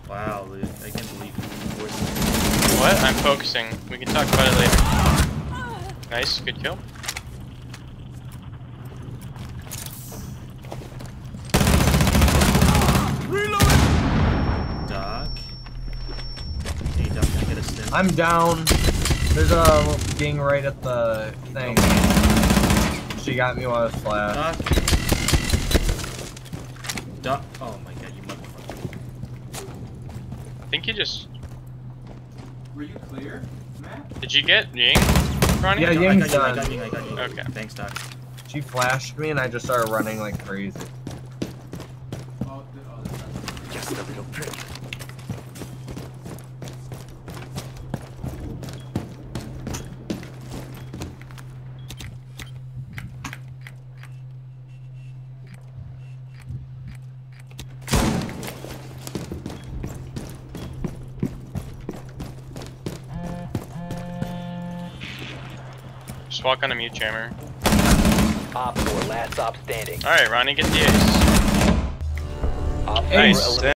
Wow, dude, I can't believe you. What? I'm focusing. We can talk about it later. Nice, good kill. Doc. Hey, Doc, can I get a stim? I'm down. There's a ding right at the thing. She got me while I was flat. Doc. Oh my god, you motherfucker. I think you just... Were you clear, Matt? Did you get Ying, Ronnie? Yeah, I Ying's got done. you, I got you. Okay. Thanks, Doc. She flashed me and I just started running like crazy. Oh, Just a little prick. Just walk on a mute jammer. Op 4, last stop standing. Alright, Ronnie, get the ace. Op 4 Nice.